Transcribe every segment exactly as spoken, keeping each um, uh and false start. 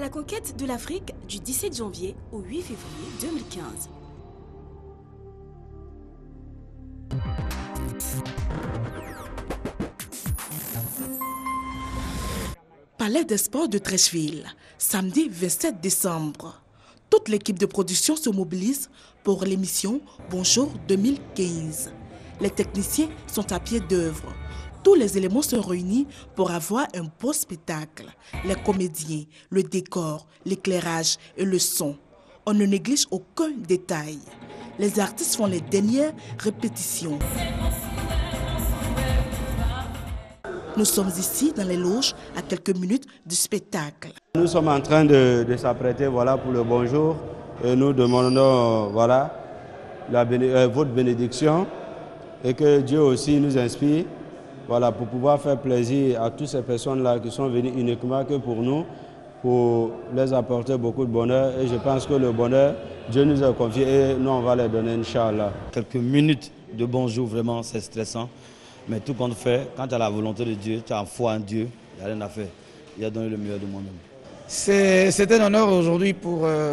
conquête de l'Afrique du dix-sept janvier au huit février deux mille quinze. Palais des Sports de Treichville, samedi vingt-sept décembre. Toute l'équipe de production se mobilise pour l'émission Bonjour deux mille quinze. Les techniciens sont à pied d'œuvre. Tous les éléments sont réunis pour avoir un beau spectacle. Les comédiens, le décor, l'éclairage et le son. On ne néglige aucun détail. Les artistes font les dernières répétitions. Nous sommes ici dans les loges à quelques minutes du spectacle. Nous sommes en train de, de s'apprêter voilà, pour le bonjour et nous demandons voilà, la béné euh, votre bénédiction et que Dieu aussi nous inspire voilà, pour pouvoir faire plaisir à toutes ces personnes-là qui sont venues uniquement que pour nous, pour les apporter beaucoup de bonheur. Et je pense que le bonheur, Dieu nous a confié et nous on va les donner, Inch'Allah. Quelques minutes de bonjour, vraiment c'est stressant. Mais tout compte fait, quand tu as la volonté de Dieu, tu as foi en Dieu, il n'y a rien à faire. Il a donné le meilleur de moi-même. C'est un honneur aujourd'hui pour euh,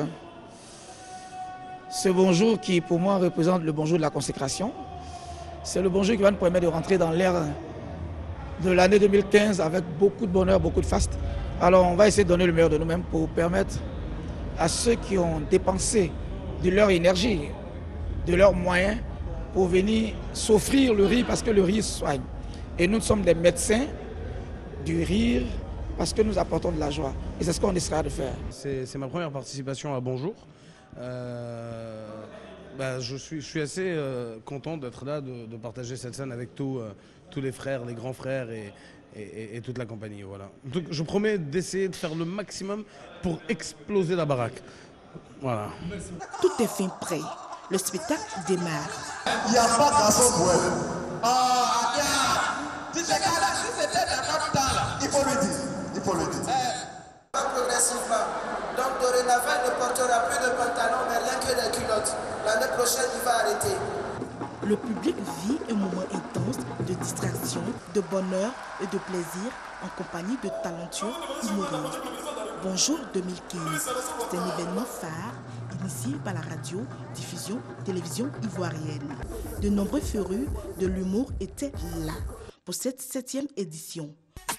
ce bonjour qui pour moi représente le bonjour de la consécration. C'est le bonjour qui va nous permettre de rentrer dans l'ère de l'année deux mille quinze avec beaucoup de bonheur, beaucoup de faste. Alors on va essayer de donner le meilleur de nous-mêmes pour permettre à ceux qui ont dépensé de leur énergie, de leurs moyens, pour venir s'offrir le rire parce que le rire soigne. Et nous sommes des médecins du rire parce que nous apportons de la joie. Et c'est ce qu'on essaiera de faire. C'est ma première participation à Bonjour. Euh, bah, je, suis, je suis assez euh, content d'être là, de, de partager cette scène avec tout, euh, tous les frères, les grands frères et, et, et toute la compagnie. Voilà. Donc, je promets d'essayer de faire le maximum pour exploser la baraque. Voilà. Tout est fin prêt. Le spectacle démarre. Il n'y a pas de garçon pour elle. Ah, regarde. Si c'était dans notre temps là, il faut le dire. Il faut le dire. Eh, progressivement. Donc dorénavant, il ne portera plus de pantalon, mais rien que des culottes. L'année prochaine, il va arrêter. Le public vit un moment intense de distraction, de bonheur et de plaisir en compagnie de talentueux humoristes. Bonjour deux mille quinze, c'est un événement phare initié par la radio, diffusion, télévision ivoirienne. De nombreux férus de l'humour étaient là pour cette septième édition.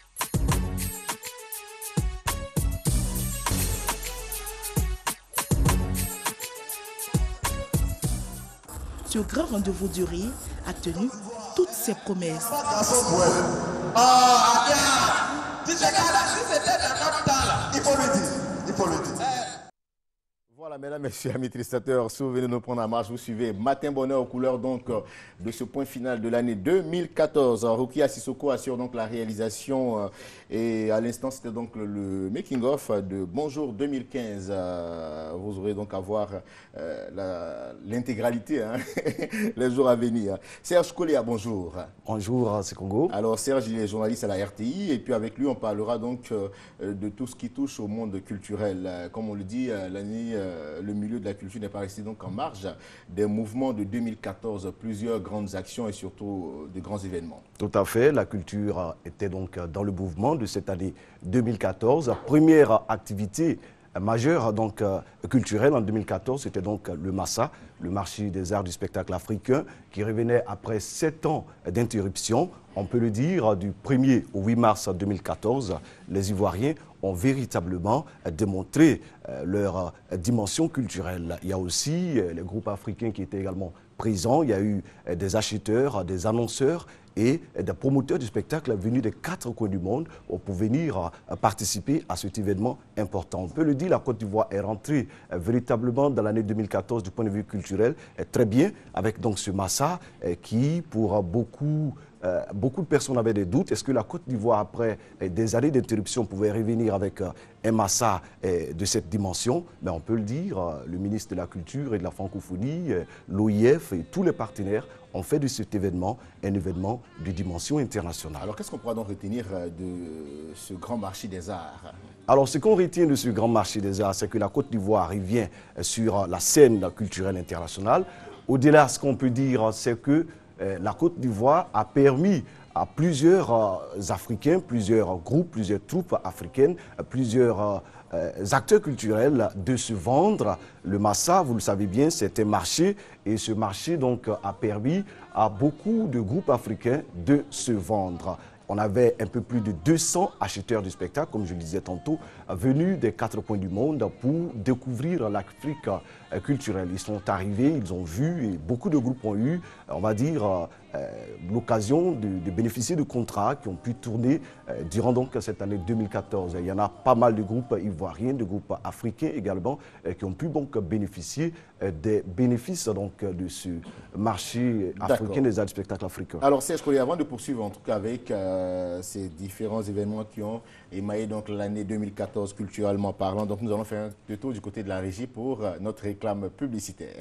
Ce grand rendez-vous du rire a tenu toutes ses promesses. Ah, regarde. Si c'était dans notre temps là, il faut le dire. Il faut le dire. Voilà, mesdames, messieurs, amis téléspectateurs, si vous venez nous prendre en marche, vous suivez Matin Bonheur aux couleurs donc de ce point final de l'année deux mille quatorze. Rukia Sissoko assure donc la réalisation et à l'instant c'était donc le making-of de Bonjour deux mille quinze. Vous aurez donc à voir l'intégralité hein, les jours à venir. Serge Koléa, bonjour. Bonjour, c'est Congo. Alors Serge, il est journaliste à la R T I et puis avec lui on parlera donc de tout ce qui touche au monde culturel. Comme on le dit, l'année le milieu de la culture n'est pas resté donc en marge des mouvements de deux mille quatorze, plusieurs grandes actions et surtout de grands événements. Tout à fait, la culture était donc dans le mouvement de cette année deux mille quatorze. Première activité majeure donc culturelle en deux mille quatorze, c'était donc le Massa, le marché des arts du spectacle africain, qui revenait après sept ans d'interruption. On peut le dire, du premier au huit mars deux mille quatorze, les Ivoiriens ont véritablement démontré leur dimension culturelle. Il y a aussi les groupes africains qui étaient également présents. Il y a eu des acheteurs, des annonceurs et des promoteurs du spectacle venus des quatre coins du monde pour venir participer à cet événement important. On peut le dire, la Côte d'Ivoire est rentrée véritablement dans l'année deux mille quatorze du point de vue culturel très bien avec donc ce Massa qui, pour beaucoup Euh, beaucoup de personnes avaient des doutes. Est-ce que la Côte d'Ivoire, après euh, des années d'interruption, pouvait revenir avec euh, un Massa euh, de cette dimension? Mais on peut le dire, euh, le ministre de la Culture et de la Francophonie, euh, l'O I F et tous les partenaires ont fait de cet événement un événement de dimension internationale. Alors qu'est-ce qu'on pourra donc retenir de ce grand marché des arts? Alors ce qu'on retient de ce grand marché des arts, c'est que la Côte d'Ivoire revient sur la scène culturelle internationale. Au-delà, ce qu'on peut dire, c'est que la Côte d'Ivoire a permis à plusieurs euh, Africains, plusieurs groupes, plusieurs troupes africaines, plusieurs euh, acteurs culturels de se vendre. Le Massa, vous le savez bien, c'est un marché et ce marché donc, a permis à beaucoup de groupes africains de se vendre. On avait un peu plus de deux cents acheteurs de spectacles, comme je le disais tantôt, venus des quatre coins du monde pour découvrir l'Afrique culturelle. Ils sont arrivés, ils ont vu, et beaucoup de groupes ont eu, on va dire, euh, l'occasion de, de bénéficier de contrats qui ont pu tourner euh, durant donc cette année deux mille quatorze. Il y en a pas mal de groupes ivoiriens, de groupes africains également, euh, qui ont pu donc bénéficier euh, des bénéfices donc, de ce marché africain des arts du spectacle africains. Alors Serge Collier, avant de poursuivre en tout cas avec euh, ces différents événements qui ont émaillé donc l'année deux mille quatorze culturellement parlant, donc nous allons faire un tour du côté de la régie pour euh, notre réclame publicitaire.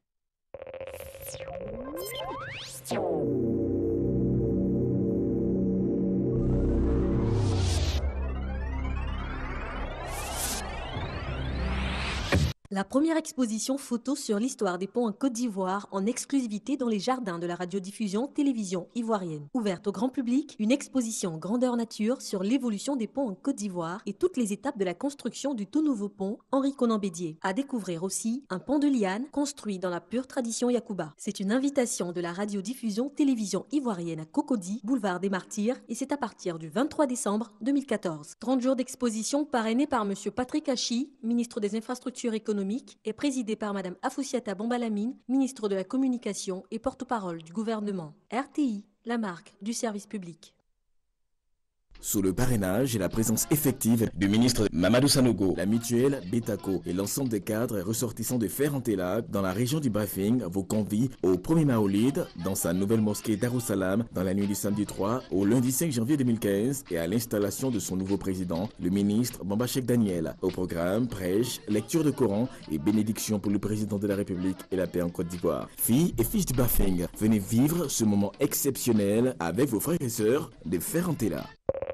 La première exposition photo sur l'histoire des ponts en Côte d'Ivoire en exclusivité dans les jardins de la radiodiffusion télévision ivoirienne. Ouverte au grand public, une exposition grandeur nature sur l'évolution des ponts en Côte d'Ivoire et toutes les étapes de la construction du tout nouveau pont Henri Konan Bédié. À découvrir aussi un pont de liane construit dans la pure tradition Yacouba. C'est une invitation de la radiodiffusion télévision ivoirienne à Cocody, boulevard des Martyrs, et c'est à partir du vingt-trois décembre deux mille quatorze. trente jours d'exposition parrainés par M. Patrick Hachi, ministre des Infrastructures économiques, est présidé par Mme Afoussiata Bombalamine, ministre de la Communication et porte-parole du gouvernement. R T I, la marque du service public. Sous le parrainage et la présence effective du ministre Mamadou Sanogo, la mutuelle Betaco et l'ensemble des cadres et ressortissants de Ferrantella dans la région du Briefing vous convie au premier Maolid dans sa nouvelle mosquée Darussalam dans la nuit du samedi trois au lundi cinq janvier deux mille quinze et à l'installation de son nouveau président, le ministre Bamba Cheikh Daniel. Au programme, prêche, lecture de Coran et bénédiction pour le président de la République et la paix en Côte d'Ivoire. Filles et fils du Briefing, venez vivre ce moment exceptionnel avec vos frères et sœurs de Ferrantella.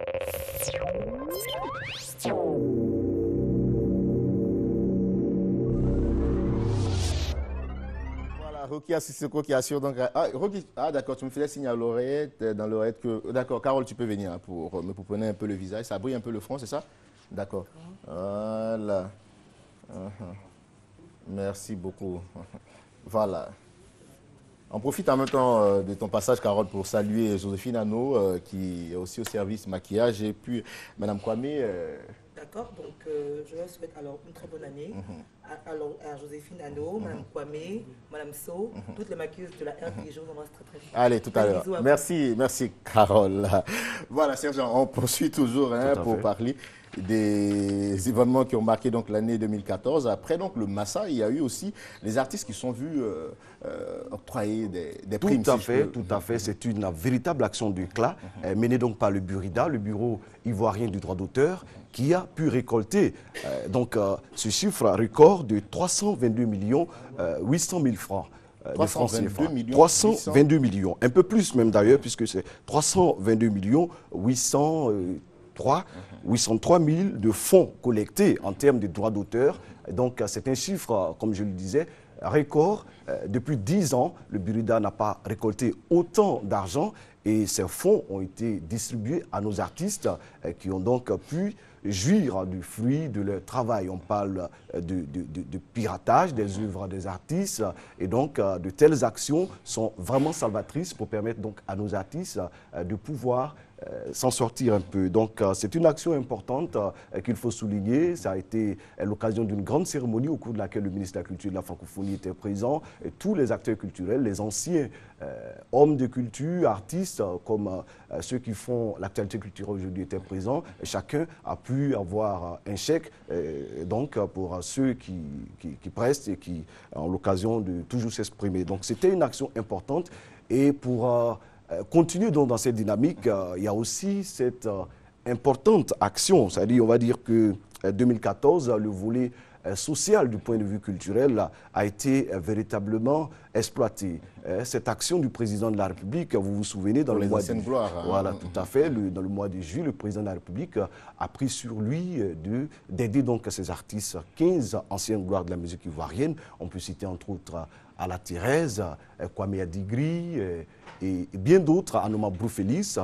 Voilà, Rokia Sissoko qui assure donc. Ah, Rocky, ah d'accord, tu me faisais signe à l'oreillette, dans l'oreillette que. D'accord, Carole, tu peux venir hein, pour me pouponner un peu le visage. Ça brille un peu le front, c'est ça? D'accord. Voilà. Uh-huh. Merci beaucoup. Voilà. On profite en même temps euh, de ton passage, Carole, pour saluer Joséphine Anneau, euh, qui est aussi au service maquillage, et puis Mme Kwame. Euh... D'accord, donc euh, je leur souhaite alors une très bonne année mm-hmm. à, alors, à Joséphine Anneau, mm-hmm. Mme Kwame, Mme So, mm-hmm. toutes les maquilleuses de la R T I. Je vous embrasse très très vite. Allez, tout à l'heure. Merci, merci, Carole. Voilà, Serge, on poursuit toujours hein, pour fait. parler des événements qui ont marqué donc l'année deux mille quatorze. Après donc le Massa, il y a eu aussi les artistes qui sont vus euh, euh, octroyer des, des tout primes. À fait, tout à fait. C'est une véritable action d'éclat mm-hmm. euh, menée donc par le Burida, le Bureau ivoirien du droit d'auteur, qui a pu récolter euh, donc euh, ce chiffre record de trois cent vingt-deux millions huit cent mille francs. trois cent vingt-deux millions. trois cent vingt-deux millions, un peu plus même d'ailleurs, puisque c'est trois cent vingt-deux millions huit cent trois mille de fonds collectés en termes de droits d'auteur. Donc c'est un chiffre, comme je le disais, record. Depuis dix ans, le Burida n'a pas récolté autant d'argent et ces fonds ont été distribués à nos artistes qui ont donc pu jouir du fruit de leur travail. On parle de, de, de, de piratage des œuvres des artistes et donc de telles actions sont vraiment salvatrices pour permettre donc à nos artistes de pouvoir Euh, s'en sortir un peu. Donc euh, c'est une action importante euh, qu'il faut souligner. Ça a été euh, l'occasion d'une grande cérémonie au cours de laquelle le ministre de la Culture et de la Francophonie était présent et tous les acteurs culturels, les anciens euh, hommes de culture, artistes euh, comme euh, ceux qui font l'actualité culturelle aujourd'hui étaient présents. Et chacun a pu avoir un chèque euh, donc pour ceux qui, qui, qui prestent et qui ont l'occasion de toujours s'exprimer. Donc c'était une action importante et pour euh, continuer donc dans cette dynamique, euh, il y a aussi cette euh, importante action, c'est-à-dire on va dire que euh, deux mille quatorze, le volet euh, social du point de vue culturel a, a été euh, véritablement exploité. Euh, cette action du président de la République, vous vous souvenez, dans Pour le mois de gloire, hein. Voilà, tout à fait. Le, dans le mois de juillet, le président de la République a pris sur lui de, d'aider donc ces artistes, quinze anciennes gloires de la musique ivoirienne. On peut citer entre autres Ala Thérèse, Kwame Adigri, et bien d'autres, Anoma Broufelis.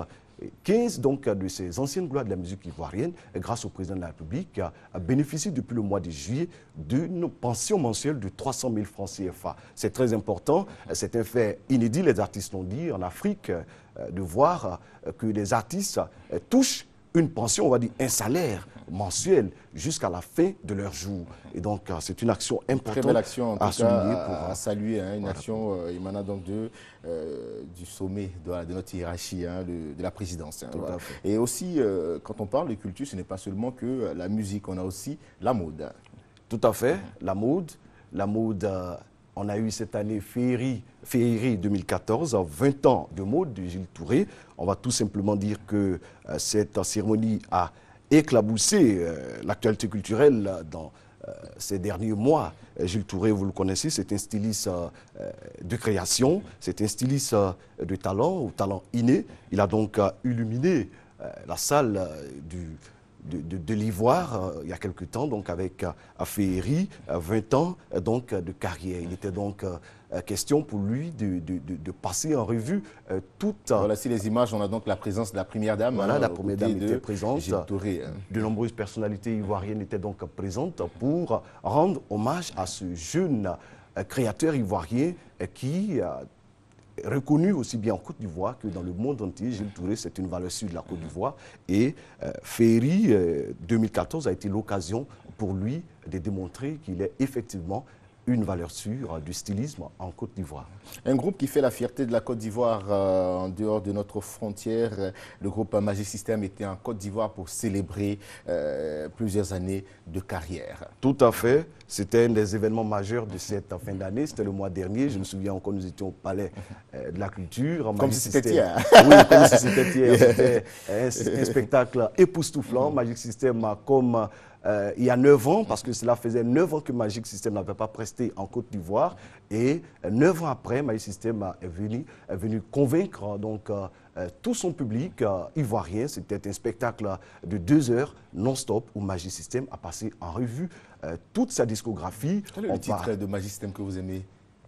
quinze donc, de ces anciennes gloires de la musique ivoirienne, grâce au président de la République, bénéficient depuis le mois de juillet d'une pension mensuelle de trois cent mille francs C F A. C'est très important, c'est un fait inédit, les artistes l'ont dit, en Afrique, de voir que les artistes touchent une pension, on va dire un salaire mensuel jusqu'à la fin de leur jour. Et donc, c'est une action importante. Très belle action, en tout à cas, souligner à, pour, à saluer. Hein, une voilà. action euh, émanant donc de, euh, du sommet de, de notre hiérarchie, hein, de, de la présidence. Hein, voilà. Et aussi, euh, quand on parle de culture, ce n'est pas seulement que la musique, on a aussi la mode. Tout à fait, la mode. La mode, euh, on a eu cette année Féerie, Féerie deux mille quatorze, vingt ans de mode de Gilles Touré. On va tout simplement dire que euh, cette cérémonie a éclaboussé euh, l'actualité culturelle dans euh, ces derniers mois. Gilles Touré, vous le connaissez, c'est un styliste euh, de création, c'est un styliste euh, de talent, ou talent inné. Il a donc euh, illuminé euh, la salle euh, du... de, de, de l'Ivoire euh, il y a quelque temps, donc avec euh, Féerie, euh, vingt ans euh, donc, de carrière. Il était donc euh, question pour lui de, de, de, de passer en revue euh, toute... Euh, voilà, si les images, on a donc la présence de la première dame. Voilà, hein, la première dame était présente. Touré, hein. De nombreuses personnalités ivoiriennes étaient donc présentes pour rendre hommage à ce jeune euh, créateur ivoirien euh, qui... Euh, reconnu aussi bien en Côte d'Ivoire que dans le monde entier. Gilles Touré, c'est une valeur sûre de la Côte d'Ivoire. Et euh, Féerie euh, deux mille quatorze a été l'occasion pour lui de démontrer qu'il est effectivement une valeur sûre du stylisme en Côte d'Ivoire. Un groupe qui fait la fierté de la Côte d'Ivoire euh, en dehors de notre frontière, le groupe Magic System était en Côte d'Ivoire pour célébrer euh, plusieurs années de carrière. Tout à fait. C'était un des événements majeurs de cette fin d'année. C'était le mois dernier. Je me souviens encore, nous étions au Palais euh, de la Culture. Comme Magic si c'était hier. Oui, comme si c'était hier. C'était un, un spectacle époustouflant. Magic System, comme euh, il y a neuf ans, parce que cela faisait neuf ans que Magic System n'avait pas presté en Côte d'Ivoire. Et neuf ans après, Magic System est venu, est venu convaincre donc, euh, euh, tout son public euh, ivoirien. C'était un spectacle de deux heures non-stop où Magic System a passé en revue euh, toute sa discographie. Quel est le titre par... de Magic System que vous aimez?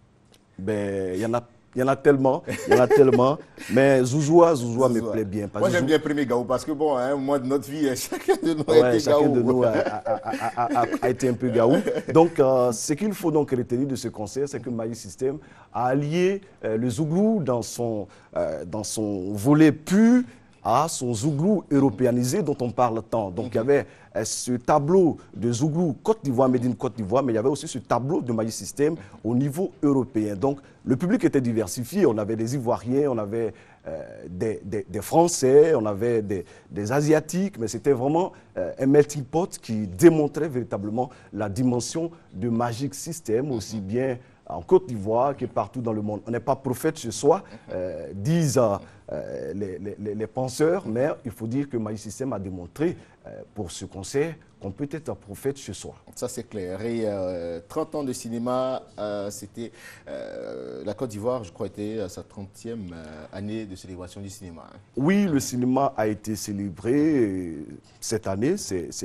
Ben, il y en a. Il y en a tellement, il y en a tellement, mais Zouzoua, Zouzoua me plaît bien. Moi, j'aime bien Premier Gaou parce que, bon, hein, au moins de notre vie, chacun de nous ouais, a été chacun Gaou. de nous a, a, a, a, a été un peu Gaou. Donc, euh, ce qu'il faut donc retenir de ce concert, c'est que Magic System a allié euh, le Zouglou dans son, euh, dans son volet pur à son Zouglou européanisé dont on parle tant. Donc, mm-hmm. il y avait euh, ce tableau de Zouglou Côte d'Ivoire, Made in Côte d'Ivoire, mais il y avait aussi ce tableau de Magic System au niveau européen. Donc, le public était diversifié. On avait des Ivoiriens, on avait euh, des, des, des Français, on avait des, des Asiatiques, mais c'était vraiment euh, un melting pot qui démontrait véritablement la dimension de Magic System, aussi bien en Côte d'Ivoire que partout dans le monde. On n'est pas prophète chez soi, euh, disent euh, les, les, les penseurs, mais il faut dire que Magic System a démontré euh, pour ce concert qu'on peut être un prophète chez soi. Ça, c'est clair. Et euh, trente ans de cinéma, euh, c'était euh, la Côte d'Ivoire, je crois, était à sa trentième euh, année de célébration du cinéma. Oui, le cinéma a été célébré cette année.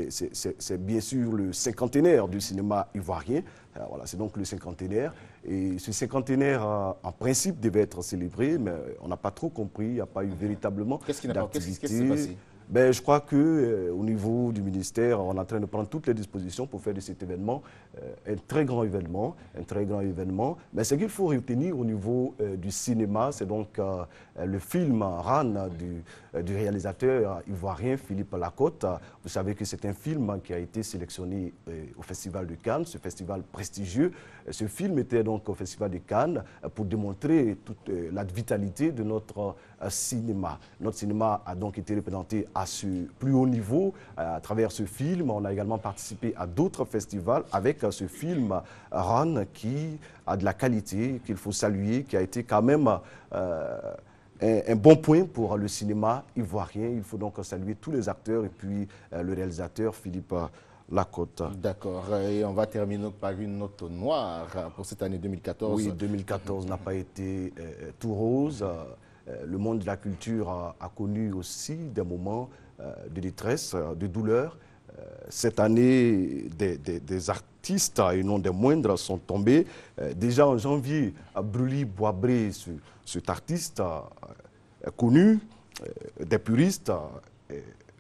C'est bien sûr le cinquantenaire du cinéma ivoirien. Alors, voilà, c'est donc le cinquantenaire. Et ce cinquantenaire, euh, en principe, devait être célébré, mais on n'a pas trop compris. Il n'y a pas eu véritablement Qu'est-ce qui n'a pas Qu'est-ce qui s'est passé? Ben, je crois qu'au euh, niveau du ministère, on est en train de prendre toutes les dispositions pour faire de cet événement euh, un très grand événement, un très grand événement. Mais ce qu'il faut retenir au niveau euh, du cinéma, c'est donc euh, le film Ran du, euh, du réalisateur ivoirien Philippe Lacotte. Vous savez que c'est un film qui a été sélectionné euh, au Festival de Cannes, ce festival prestigieux. Ce film était donc au Festival de Cannes pour démontrer toute euh, la vitalité de notre euh, cinéma. Notre cinéma a donc été représenté à ce plus haut niveau. À travers ce film, on a également participé à d'autres festivals avec ce film Ran qui a de la qualité, qu'il faut saluer, qui a été quand même euh, un, un bon point pour le cinéma ivoirien. Il faut donc saluer tous les acteurs et puis euh, le réalisateur Philippe Lacotte. D'accord. Et on va terminer par une note noire pour cette année deux mille quatorze. Oui, deux mille quatorze n'a pas été euh, tout rose. Euh, le monde de la culture a, a connu aussi des moments euh, de détresse, de douleur. Euh, cette année, des, des, des artistes, et non des moindres, sont tombés. Euh, déjà en janvier, Bruli Boisbré, ce, cet artiste euh, connu, des puristes euh,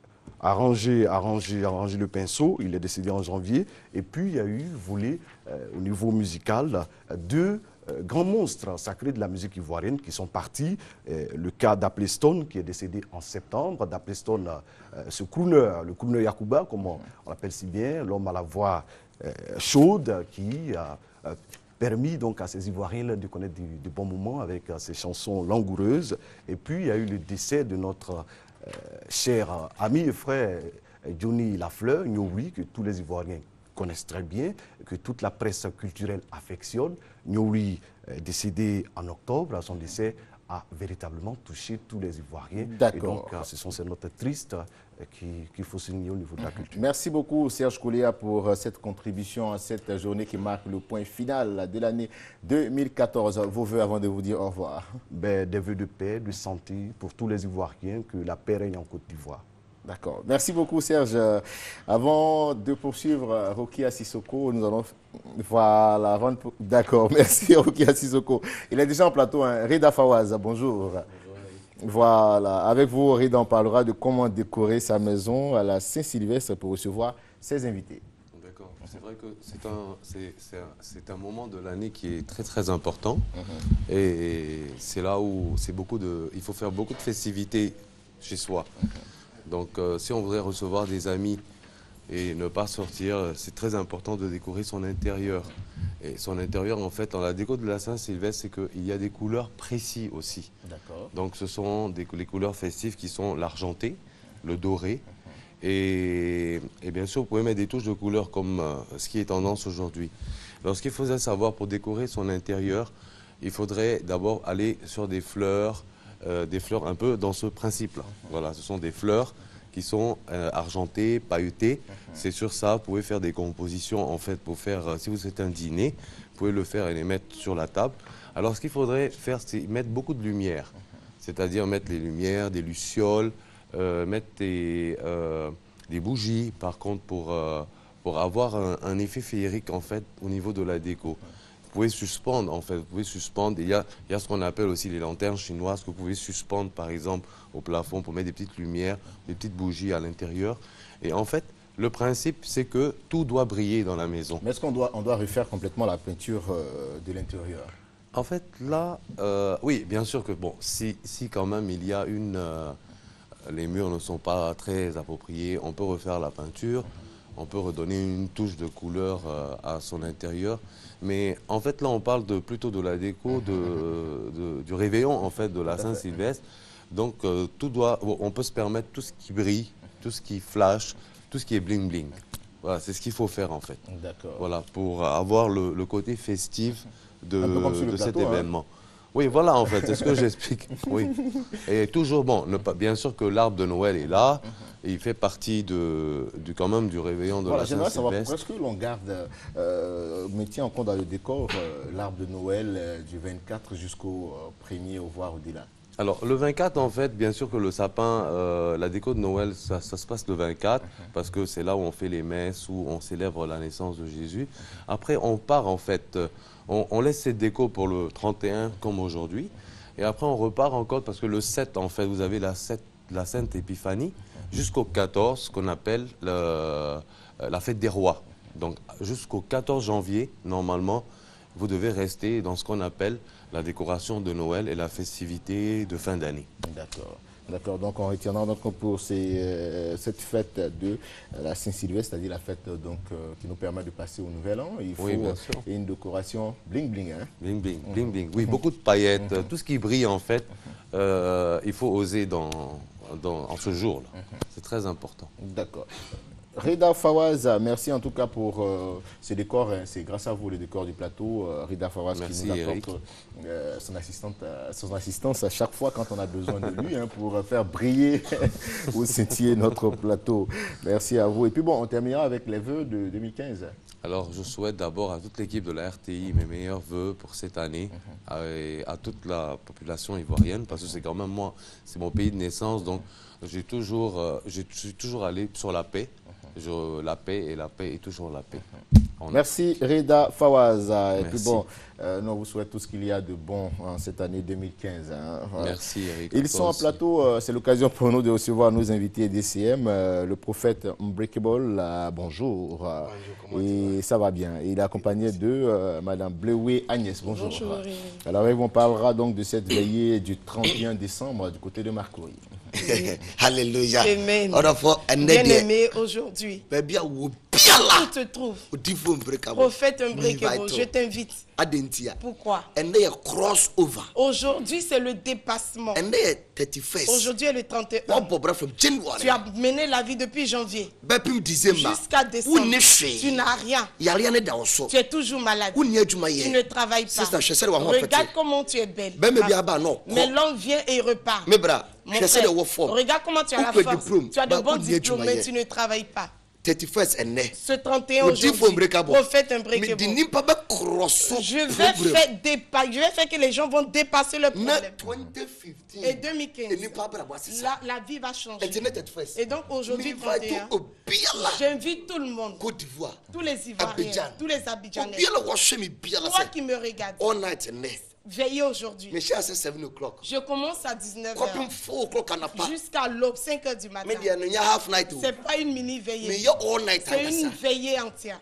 arrangé, arrangé, arrangé le pinceau. Il est décédé en janvier. Et puis, il y a eu volé euh, au niveau musical deux euh, grands monstres sacrés de la musique ivoirienne qui sont partis. Euh, le cas d'Aplestone, qui est décédé en septembre. D'Aplestone, euh, ce crooner, le crooner Yakuba, comme on, on l'appelle si bien, l'homme à la voix euh, chaude qui a euh, permis donc à ces Ivoiriens de connaître du, du bons moments avec euh, ces chansons langoureuses. Et puis, il y a eu le décès de notre euh, cher ami et frère Johnny Lafleur, Nyori, que tous les Ivoiriens connaissent très bien, que toute la presse culturelle affectionne. Nyori, euh, décédé en octobre, à son décès, a véritablement touché tous les Ivoiriens. D'accord. Et donc, euh, ce sont ces notes tristes euh, qu'il qui faut souligner au niveau de la culture. Merci beaucoup Serge Koulia pour euh, cette contribution à cette journée qui marque le point final de l'année deux mille quatorze. Vos vœux avant de vous dire au revoir. Ben, des vœux de paix, de santé pour tous les Ivoiriens, que la paix règne en Côte d'Ivoire. D'accord. Merci beaucoup, Serge. Avant de poursuivre, Rokia Sissoko, nous allons... Voilà. Avant de... D'accord. Merci, Rokia Sissoko. Il est déjà en plateau. Hein. Rida Fawaz, bonjour. Bonjour. Voilà. Avec vous, Rida, on parlera de comment décorer sa maison à la Saint-Sylvestre pour recevoir ses invités. D'accord. C'est vrai que c'est un, c'est, c'est un, c'est un moment de l'année qui est très, très important. Mm-hmm. Et c'est là où c'est beaucoup de... Il faut faire beaucoup de festivités chez soi. Mm-hmm. Donc, euh, si on voudrait recevoir des amis et ne pas sortir, c'est très important de décorer son intérieur. Et son intérieur, en fait, dans la déco de la Saint-Sylvestre, c'est qu'il y a des couleurs précises aussi. D'accord. Donc, ce sont des, les couleurs festives qui sont l'argenté, le doré. Uh-huh. et, et bien sûr, vous pouvez mettre des touches de couleurs comme euh, ce qui est tendance aujourd'hui. Alors, ce qu'il faudrait savoir pour décorer son intérieur, il faudrait d'abord aller sur des fleurs, Euh, des fleurs un peu dans ce principe-là. Voilà, ce sont des fleurs qui sont euh, argentées, pailletées. Uh-huh. C'est sur ça, vous pouvez faire des compositions, en fait, pour faire, euh, si vous êtes un dîner, vous pouvez le faire et les mettre sur la table. Alors, ce qu'il faudrait faire, c'est mettre beaucoup de lumière. Uh-huh. C'est-à-dire mettre les lumières, des lucioles, euh, mettre des, euh, des bougies, par contre, pour, euh, pour avoir un, un effet féerique, en fait, au niveau de la déco. Uh-huh. Vous pouvez suspendre, en fait, vous pouvez suspendre. Il y a, il y a ce qu'on appelle aussi les lanternes chinoises que vous pouvez suspendre, par exemple, au plafond pour mettre des petites lumières, des petites bougies à l'intérieur. Et en fait, le principe, c'est que tout doit briller dans la maison. Mais est-ce qu'on doit, on doit refaire complètement la peinture euh, de l'intérieur? En fait, là, euh, oui, bien sûr que, bon, si, si quand même il y a une... Euh, les murs ne sont pas très appropriés, on peut refaire la peinture, on peut redonner une touche de couleur euh, à son intérieur. Mais en fait, là, on parle de, plutôt de la déco, de, de, du réveillon, en fait, de la Saint-Sylvestre. Donc, euh, tout doit, on peut se permettre tout ce qui brille, tout ce qui flash, tout ce qui est bling-bling. Voilà, c'est ce qu'il faut faire, en fait. D'accord. Voilà, pour avoir le, le côté festif de, de cet plateau, événement. Hein. Oui, voilà, en fait, c'est ce que j'explique. Oui. Et toujours, bon, ne pas, bien sûr que l'arbre de Noël est là, uh-huh. et il fait partie de, du, quand même du réveillon de voilà, la Saint-Sylvestre. J'aimerais savoir, est-ce que l'on garde, euh, mettez en compte dans le décor, euh, l'arbre de Noël euh, du vingt-quatre jusqu'au euh, premier, au voire au-delà? Alors, le vingt-quatre, en fait, bien sûr que le sapin, euh, la déco de Noël, ça, ça se passe le vingt-quatre, uh-huh. parce que c'est là où on fait les messes, où on célèbre la naissance de Jésus. Uh-huh. Après, on part, en fait... On, on laisse cette déco pour le trente et un comme aujourd'hui. Et après, on repart encore parce que le sept, en fait, vous avez la, sept, la Sainte Épiphanie jusqu'au quatorze, qu'on appelle le, la fête des rois. Donc, jusqu'au quatorze janvier, normalement, vous devez rester dans ce qu'on appelle la décoration de Noël et la festivité de fin d'année. D'accord. D'accord, donc on retiendra donc pour ces, euh, cette fête de la Saint-Sylvestre, c'est-à-dire la fête donc, euh, qui nous permet de passer au Nouvel An. Il faut oui, bien sûr. Et une décoration bling-bling. Hein? Bling-bling, mm-hmm. bling-bling. Oui, beaucoup de paillettes, mm-hmm. tout ce qui brille en fait, euh, il faut oser dans, dans, en ce jour-là. Mm-hmm. C'est très important. D'accord. Rida Fawaz, merci en tout cas pour euh, ce décor. Hein, c'est grâce à vous le décor du plateau. Euh, Rida Fawaz merci, qui nous apporte euh, son, assistante, euh, son assistance à chaque fois quand on a besoin de lui hein, pour faire briller ou scintiller notre plateau. Merci à vous. Et puis bon, on terminera avec les vœux de deux mille quinze. Alors je souhaite d'abord à toute l'équipe de la R T I mes meilleurs vœux pour cette année, mm-hmm. à, à toute la population ivoirienne, parce que c'est quand même moi, c'est mon pays de naissance, donc j'ai toujours, euh, je suis toujours allé sur la paix. Je, la paix et la paix est toujours la paix. Merci Reda Fawaz. Et Merci. puis bon, euh, nous vous souhaitons tout ce qu'il y a de bon en cette année deux mille quinze. Hein. Merci Eric. Ils sont en plateau, euh, c'est l'occasion pour nous de recevoir nos invités D C M, euh, le prophète Unbreakable, euh, bonjour. bonjour et ça va bien. Il est accompagné de euh, Madame Bleué Agnès, bonjour. Bonjour. Alors on parlera donc de cette veillée du trente et un décembre du côté de Marcory. Alléluia. Amen. Bien-aimé, aujourd'hui, où te trouves, prophète Unbreakable, je t'invite. Pourquoi? Aujourd'hui, c'est le dépassement. Aujourd'hui est le trente et un. Tu as mené la vie depuis janvier jusqu'à décembre. Tu n'as rien. Tu es toujours malade. Tu ne travailles pas. Regarde comment tu es belle. Mais l'homme vient et il repart. Mon frère, regarde comment tu as la force. Tu as de bons diplômes, mais tu ne travailles pas. Ce trente et un aujourd'hui, prophète Unbreakable, je vais faire dépa- je vais faire que les gens vont dépasser le problème. Et deux mille quinze, la, la vie va changer. Et donc aujourd'hui, trente et un, j'invite tout le monde, tous les Ivoiriens, tous les Abidjanais, toi qui me regardes, veillez aujourd'hui. Je commence à dix-neuf heures jusqu'à l'aube, cinq heures du matin. C'est pas une mini veillée, c'est une veillée entière.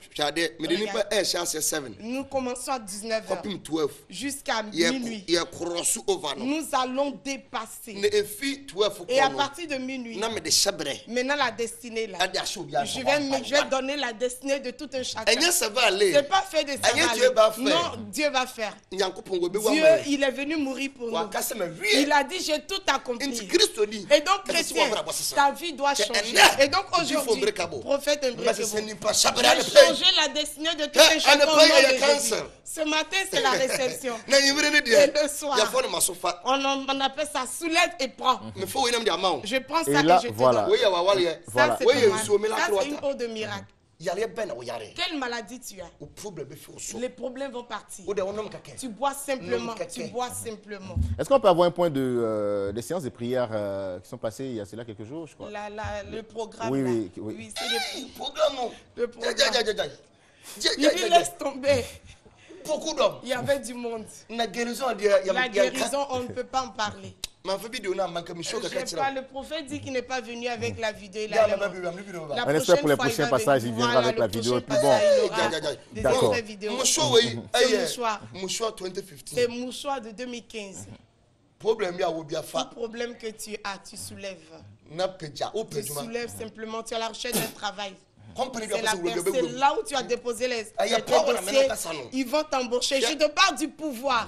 Nous commençons à dix-neuf heures jusqu'à minuit. Nous allons dépasser. Et à partir de minuit, maintenant la destinée là, je vais, je vais donner la destinée de tout un chacun. C'est pas fait de ça. Non, Dieu va faire. Dieu, il est venu mourir pour nous. Il a dit, j'ai tout accompli. Et donc, chrétien, ta vie doit changer. Et donc, aujourd'hui, prophète Unbreakable, j'ai changé la destinée de tout un chacun. Ce matin, c'est la réception. Et le soir, on, on appelle ça soulève et prends. Je prends ça et, là, et je te voilà. donne. Voilà. Ça, c'est une eau de miracle. Quelle maladie tu as? Les problèmes vont partir. Tu bois simplement. Tu bois simplement. Est-ce qu'on peut avoir un point de euh, des séances de prière euh, qui sont passées il y a cela quelques jours, je crois? La, la, le programme. Oui, là. oui, oui. oui c'est le programme. Le programme. Il dit laisse tomber. Beaucoup d'hommes. Il y avait du monde. La guérison, La guérison, on ne peut pas en parler. Je pas, le prophète dit qu'il n'est pas venu avec la vidéo. La on espère pour les prochains passages, il viendra avec la vidéo. Et puis bon, d'accord. C'est mouchoir de deux mille quinze. Tout problème que tu as, tu soulèves. Tu soulèves simplement, tu as la recherche d'un travail. C'est là où tu as déposé les, les dossiers. Ils vont t'embaucher. Je te parle du pouvoir.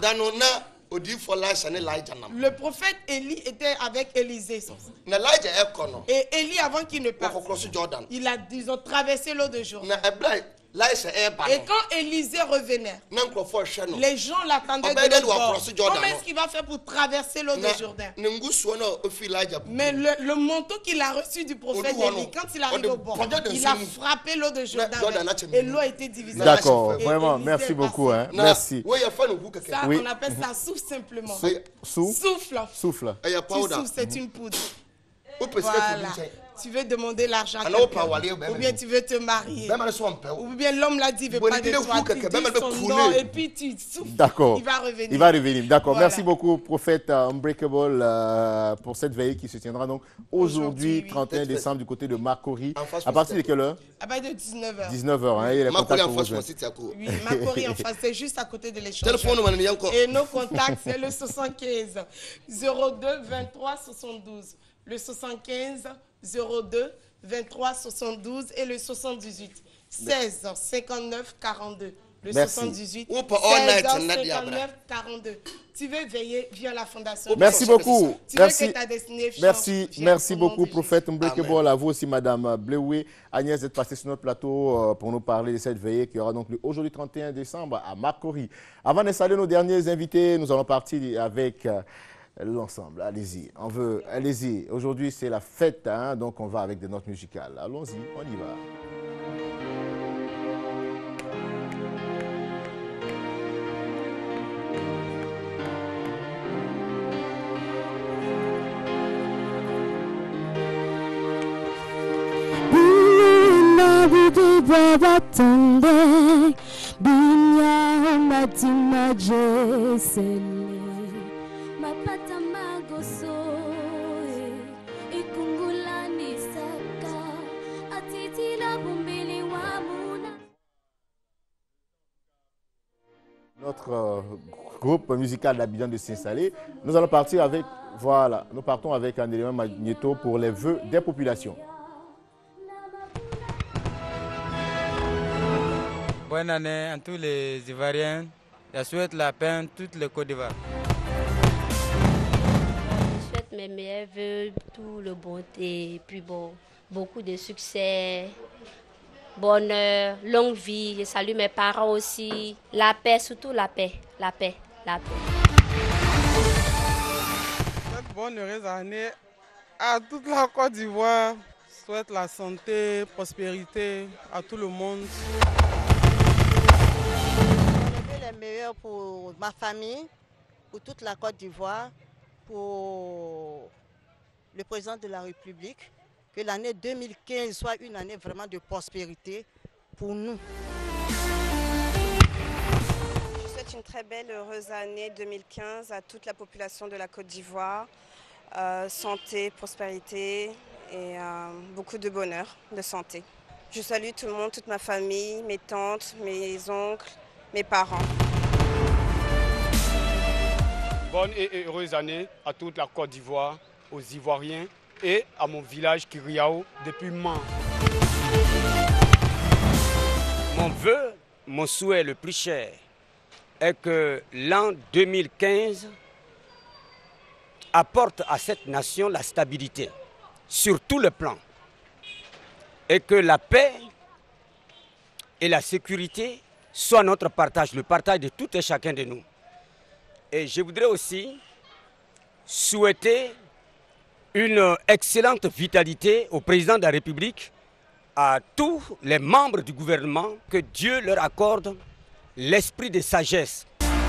Le prophète Élie était avec Élisée. Et Élie, avant qu'il ne parte, il a, ils ont traversé l'eau de Jourdain. Et quand Élisée revenait, les gens l'attendaient de l'autre bord. Comment est-ce qu'il va faire pour traverser l'eau de Jourdain? Mais le, le manteau qu'il a reçu du prophète Élie, quand il arrive au bord, il a frappé l'eau de Jourdain et l'eau a été divisée. D'accord, vraiment, merci beaucoup. Hein. Merci. Ça, oui. On appelle ça souffle simplement. Sou Souffle. Souffle. Tu souffles, c'est une poudre. Voilà. Tu veux demander l'argent à ou bien tu veux te marier, ou bien l'homme l'a dit, il ne veut pas de toi, tu dis son nom et puis tu souffles, d'accord. Il va revenir. Il va revenir, d'accord. Voilà. Merci beaucoup, prophète Unbreakable, euh, pour cette veillée qui se tiendra donc aujourd'hui, trente et un décembre, du côté de Marcory. À partir de quelle heure? À partir de dix-neuf heures. dix-neuf heures, hein, et les contacts pour vous. Oui, Marcory en face, c'est juste à côté de l'échange. Et nos contacts, c'est le soixante-quinze zéro deux vingt-trois soixante-douze. Le soixante-quinze zéro deux vingt-trois soixante-douze et le soixante-dix-huit seize cinquante-neuf quarante-deux. Le Merci. soixante-dix-huit seize cinquante-neuf quarante-deux. Tu veux veiller via la fondation. Merci beaucoup. Tu merci. veux que ta destinée change. Merci, merci beaucoup, prophète Unbreakable. À vous aussi, Madame Bleué Agnès, d'être passée sur notre plateau pour nous parler de cette veillée qui aura donc lieu aujourd'hui trente et un décembre à Marcory. Avant d'installer nos derniers invités, nous allons partir avec l'ensemble. Allez-y, on veut, allez-y. Aujourd'hui, c'est la fête, hein, donc on va avec des notes musicales. Allons-y, on y va. Be Ibwe batonde Binya matima jesele Mapata magoso Ikungula nisaka Atiti la bumbili wamuna. Notre euh, groupe musical d'Abidjan de s'installer. Nous allons partir avec, voilà, nous partons avec un élément magnéto pour les vœux des populations. Bonne année à tous les Ivoiriens. Je souhaite la paix à toutes les Côte d'Ivoire. Je souhaite mes meilleurs vœux, tout le bonté, puis bon, beaucoup de succès, bonheur, longue vie. Je salue mes parents aussi. La paix, surtout la paix, la paix, la paix. Cette bonne heureuse année à toute la Côte d'Ivoire. Je souhaite la santé, prospérité à tout le monde. Les meilleurs pour ma famille, pour toute la Côte d'Ivoire, pour le président de la République, que l'année deux mille quinze soit une année vraiment de prospérité pour nous. Je souhaite une très belle, heureuse année deux mille quinze à toute la population de la Côte d'Ivoire. Euh, santé, prospérité et euh, beaucoup de bonheur, de santé. Je salue tout le monde, toute ma famille, mes tantes, mes oncles, mes parents. Bonne et heureuse année à toute la Côte d'Ivoire, aux Ivoiriens et à mon village Kiriao depuis Mans. Mon vœu, mon souhait le plus cher est que l'an deux mille quinze apporte à cette nation la stabilité sur tous les plans et que la paix et la sécurité soient notre partage, le partage de tout et chacun de nous. Et je voudrais aussi souhaiter une excellente vitalité au président de la République, à tous les membres du gouvernement, que Dieu leur accorde l'esprit de sagesse.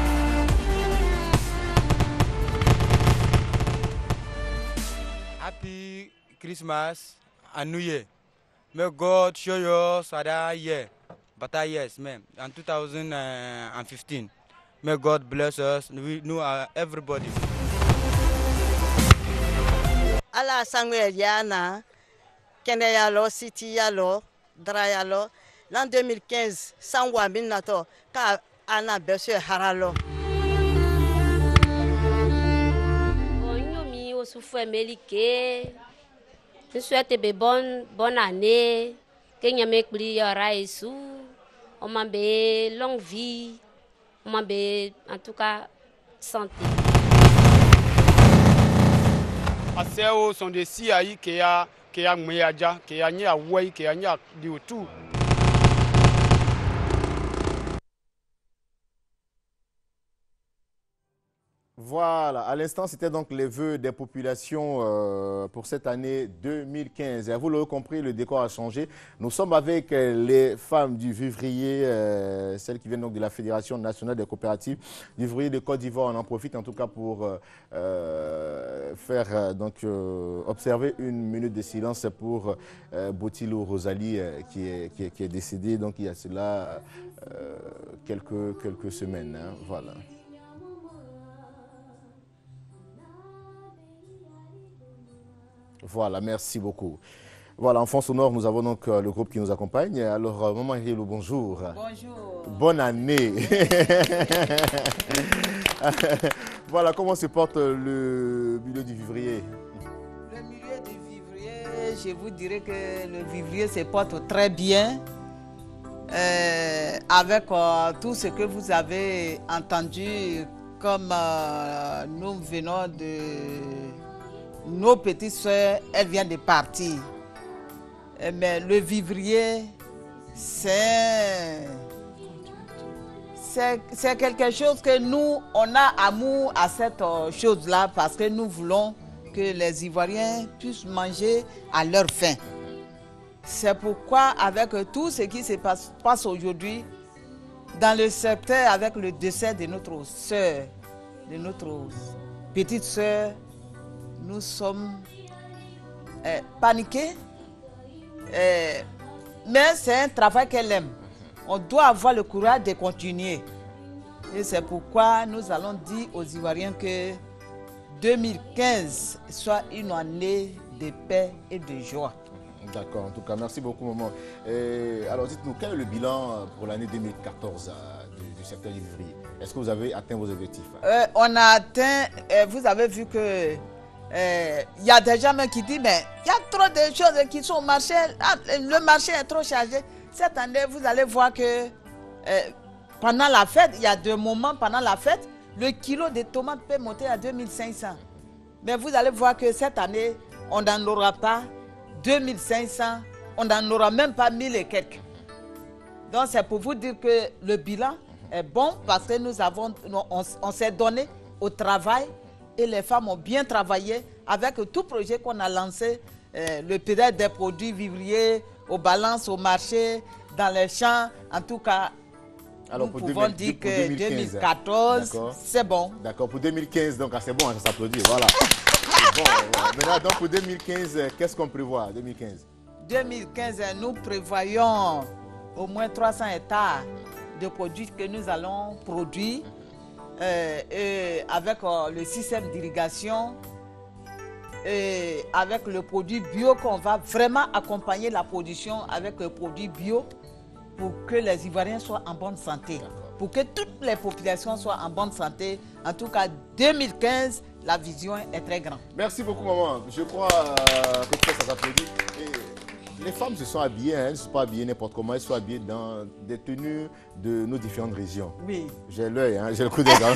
Happy Christmas and New Year. May God show you another year, better years, man, in two thousand fifteen. May God bless us, we know uh, everybody. Ala Samuel Yana, Kene Yalo, City Yalo, Dra Yalo, l'an deux mille quinze, Sangwa Minato, Ka Ana Bessie Haralo. Bonjour, au souffle méliqué. Je souhaite une bonne, bonne année. Que n'y a pas de raïsou. On m'a bé longue vie. On m'a bé, en tout cas, santé. Aseo sont des si aïe qui a qui a mouyaja qui a ni a wei qui a ni a dioutou. Voilà, à l'instant, c'était donc les vœux des populations euh, pour cette année deux mille quinze. Et vous l'avez compris, le décor a changé. Nous sommes avec euh, les femmes du Vivrier, euh, celles qui viennent donc de la Fédération nationale des coopératives du Vivrier de Côte d'Ivoire. On en profite en tout cas pour euh, euh, faire euh, donc euh, observer une minute de silence pour euh, Botilou Rosalie euh, qui, est, qui, est, qui est décédée donc il y a cela euh, quelques, quelques semaines. Hein, voilà. Voilà, merci beaucoup. Voilà, en fond sonore, nous avons donc euh, le groupe qui nous accompagne. Alors, euh, Maman Hilo, bonjour. Bonjour. Bonne année. Voilà, comment se porte le milieu du vivrier? Le milieu du vivrier, je vous dirais que le vivrier se porte très bien. Euh, avec euh, tout ce que vous avez entendu, comme euh, nous venons de... Nos petites soeurs, elles viennent de partir. Mais le vivrier, c'est c'est quelque chose que nous, on a amour à cette chose-là parce que nous voulons que les Ivoiriens puissent manger à leur faim. C'est pourquoi, avec tout ce qui se passe, passe aujourd'hui, dans le secteur, avec le décès de notre soeur, de notre petite soeur, nous sommes euh, paniqués. Euh, mais c'est un travail qu'elle aime. On doit avoir le courage de continuer. Et c'est pourquoi nous allons dire aux Ivoiriens que deux mille quinze soit une année de paix et de joie. D'accord, en tout cas, merci beaucoup, maman. Et alors, dites-nous, quel est le bilan pour l'année deux mille quatorze euh, du, du secteur du vivrier? Est-ce que vous avez atteint vos objectifs? euh, On a atteint, euh, vous avez vu que il euh, y a des gens qui disent, mais il y a trop de choses qui sont au marché, ah, le marché est trop chargé. Cette année, vous allez voir que euh, pendant la fête, il y a deux moments pendant la fête, le kilo de tomates peut monter à deux mille cinq cents. Mais vous allez voir que cette année, on n'en aura pas deux mille cinq cents, on n'en aura même pas mille et quelques. Donc c'est pour vous dire que le bilan est bon parce que nous avons, on, on s'est donné au travail et les femmes ont bien travaillé avec tout projet qu'on a lancé, euh, le pédale des produits vivriers, aux balances, au marché, dans les champs. En tout cas, alors, nous pouvons deux mille, dire que deux mille quatorze, c'est bon. D'accord, pour deux mille quinze, donc c'est bon, ça s'applaudit, voilà. Bon, maintenant, donc pour deux mille quinze, qu'est-ce qu'on prévoit deux mille quinze? deux mille quinze, nous prévoyons au moins trois cents hectares de produits que nous allons produire euh, et avec euh, le système d'irrigation et avec le produit bio qu'on va vraiment accompagner la production avec le produit bio pour que les Ivoiriens soient en bonne santé, pour que toutes les populations soient en bonne santé. En tout cas, deux mille quinze, la vision est très grande. Merci beaucoup, maman. Je crois euh, que ça s'applaudit. Les femmes se sont habillées, hein, elles ne sont pas habillées n'importe comment, elles sont habillées dans des tenues de nos différentes régions. Oui. J'ai l'œil, hein, j'ai le coup d'œil.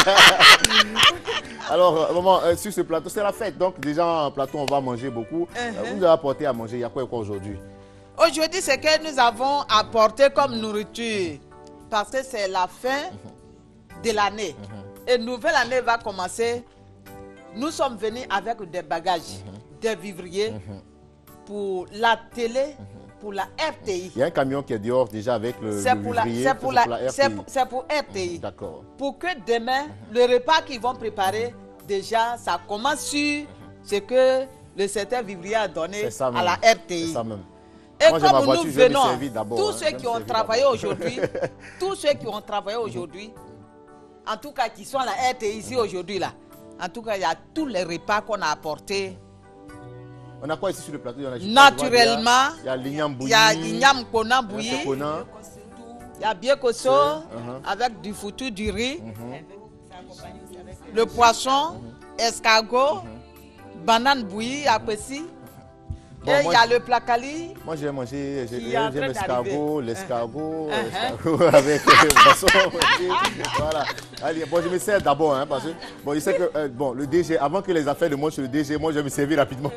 Alors, euh, maman, euh, sur ce plateau, c'est la fête. Donc, déjà, en plateau, on va manger beaucoup. Uh-huh. euh, vous nous avez apporté à manger. Il y a quoi et quoi aujourd'hui? Aujourd'hui, c'est que nous avons apporté comme nourriture. Parce que c'est la fin uh-huh. de l'année. Uh-huh. Et nouvelle année va commencer. Nous sommes venus avec des bagages, uh-huh. des vivriers. Uh-huh. Pour la télé, mmh. pour la R T I. Il y a un camion qui est dehors déjà avec le, le pour vivrier. C'est pour, pour, pour, pour R T I. Mmh. D'accord. Pour que demain, mmh. le repas qu'ils vont préparer, déjà, ça commence sur mmh. ce que le secteur vivrier a donné à la R T I. C'est ça même. Et Moi, comme voiture, nous venons, tous hein, ceux qui ont travaillé aujourd'hui, tous ceux qui ont travaillé aujourd'hui, en tout cas qui sont à la R T I ici aujourd'hui, là, en tout cas, il y a tous les repas qu'on a apportés. On a quoi ici sur le plateau? Il y Naturellement, il y a l'igname bouilli, il y a l'igname kona bouilli, il y a biekoso uh-huh. avec du foutu, du riz, uh-huh. le poisson, uh-huh. escargot, uh-huh. banane bouillie à Pessi. Bon, et il y a le placali. Moi j'ai mangé, j'aime l'escargot, l'escargot, uh-huh. avec le poisson. Voilà. Allez, bon, je me sers d'abord, hein, parce que bon, il sait que euh, bon, le D G, avant que les affaires ne montent sur le D G, moi je vais me servir rapidement.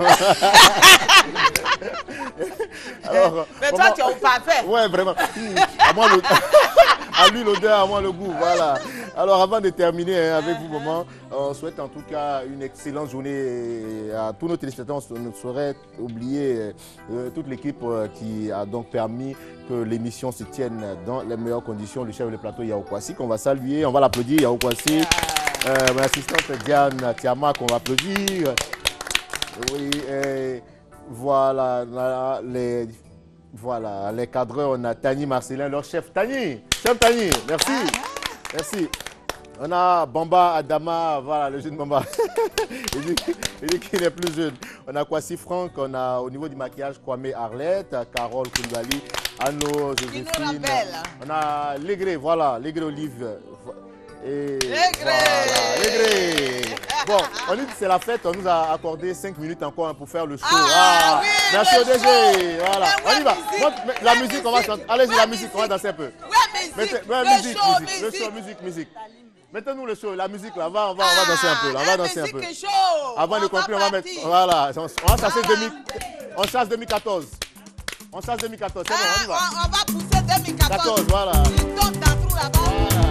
Alors, mais toi, tu es au parfait. Ouais, vraiment. À moi, le... à lui l'odeur, à moi le goût, voilà. Alors avant de terminer hein, avec vous, maman, on souhaite en tout cas une excellente journée à tous nos téléspectateurs. On ne saurait oublier euh, toute l'équipe euh, qui a donc permis que l'émission se tienne dans les meilleures conditions. Le chef de plateau Yao Kwasi, qu'on va saluer, on va l'applaudir, Yao Kwasi. Euh, mon assistante Diane Tiama, qu'on va applaudir. Oui, et voilà, là, les... Voilà, les cadreurs, on a Tani Marcelin, leur chef. Tani, chef Tani, merci. Merci. On a Bamba Adama, voilà, le jeune Bamba. il dit, il dit qu'il n'est plus jeune. On a Kwasi Franck, on a au niveau du maquillage Kwame Arlette, Carole Koulibaly, Anno, Joséphine. On a Légré, voilà, Légré Olive. Et Légré. Voilà, Légré. Bon, on dit que c'est la fête, on nous a accordé cinq minutes encore pour faire le show. Ah, ah, oui, merci au D G. Show. Voilà, on y va. Bon, la musique, on va chanter. Allez-y, la musique, on va danser un peu. Ouais, musique. Mettez, ouais, musique, show, musique, musique. Le show, musique, musique. Mettez-nous le show, la musique là, on va, on va, on va danser un peu. Là, on va danser un peu. Show. Avant de conclure, on va mettre. Voilà, on va chasser deux mille. On chasse deux mille quatorze. On chasse deux mille quatorze, c'est bon, on y va. On va pousser deux mille quatorze. quatorze, voilà. Il tombe dans le trou là-bas. Voilà.